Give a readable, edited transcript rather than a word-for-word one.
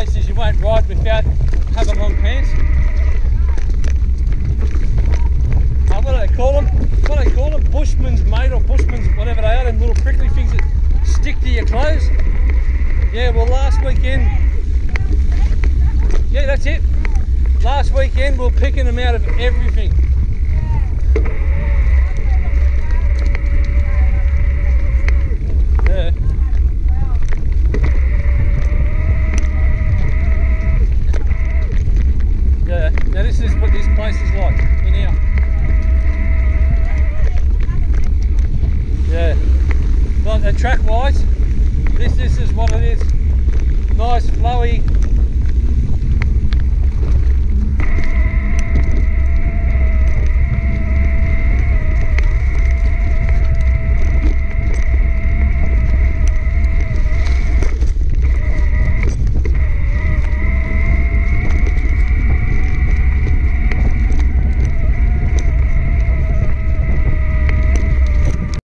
places you won't ride without having long pants. What do they call them? What do they call them? Bushman's mate or Bushman's whatever they are, them little prickly things that stick to your clothes. Yeah, well last weekend, yeah that's it. Last weekend we were picking them out of everything. Yeah. Yeah, now this is what this place is like in here. Yeah, like the track wise, this is what it is. Nice flowy